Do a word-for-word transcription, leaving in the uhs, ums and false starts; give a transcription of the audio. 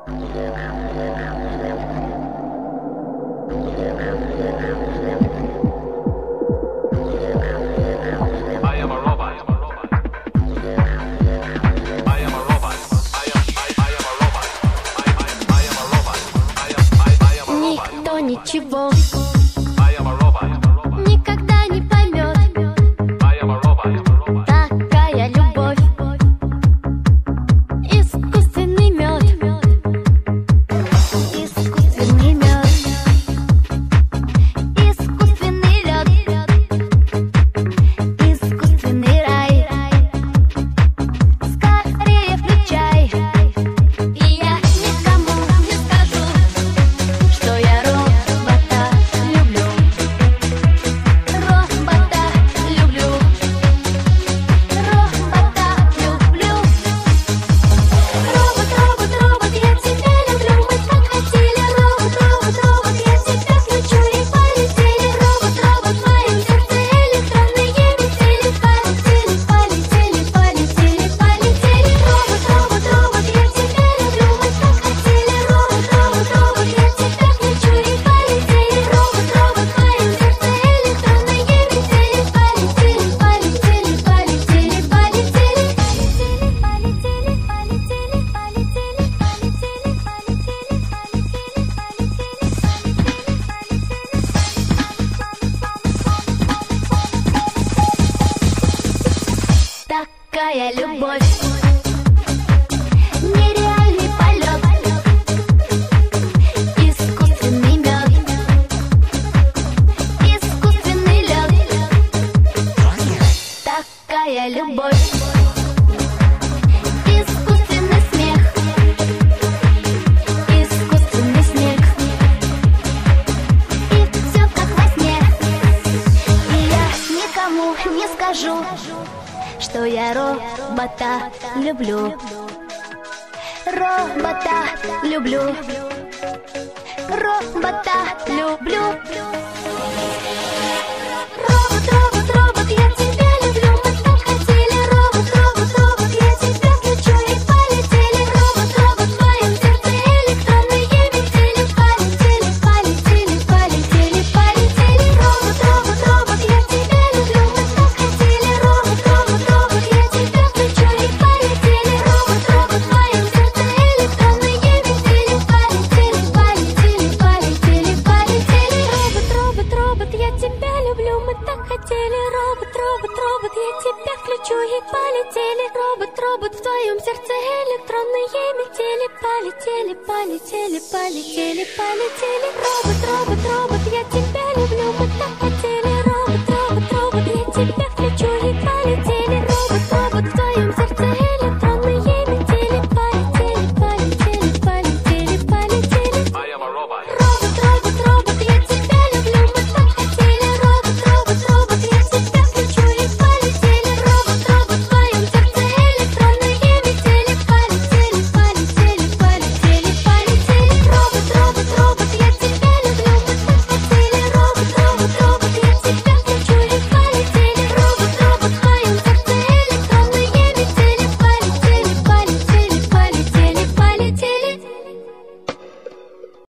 Ничего никогда не поймет такая любовь. Искусственный мед, искусственный мед, искусственный лед, искусственный рай. Скорее включай, и я никому не скажу, что я робота люблю. Робота люблю. Робота люблю. Робот, робот, робот, я тебя люблю. Мы так хотели. Робот, робот, робот, я тебя включу и полетели. Робот, робот, в моем сердце электронные метели. Полетели, полетели, полетели, полетели. Робот, робот, робот, я тебя люблю. Мы так хотели. Робот, робот, робот, я тебя включу и полетели. Робот, робот, в моем сердце электронные метели. Полетели, полетели, полетели, полетели. Полетели, полетели, полетели, полетели, такая любовь, нереальный полет, искусственный мед, искусственный лед, такая любовь, искусственный смех, искусственный снег, и все как во сне. И я никому не скажу, что я робота люблю. Робота люблю. Робота люблю. Робот, робот, робот, я тебя люблю. Мы так хотели. Робот, робот, робот, я тебя включу и полетели. Робот, робот, в моем сердце электронные метели. Полетели, полетели, полетели, полетели. Робот, робот, робот, я тебя люблю. Мы так хотели. Робот, робот, робот, я тебя включу и полетели. Робот, робот, в моем сердце электронные метели. Полетели, полетели, полетели, полетели. Робот, робот, робот, я тебя люблю. Мы так хотели. Робот, робот, робот, я тебя включу и полетели. Робот, робот, в твоем сердце электронные метели. Полетели, полетели, полетели, полетели. Робот, робот, робот, я тебя люблю. Мы так хотели. Робот, робот, робот, я тебя включу и полетели. Робот, робот.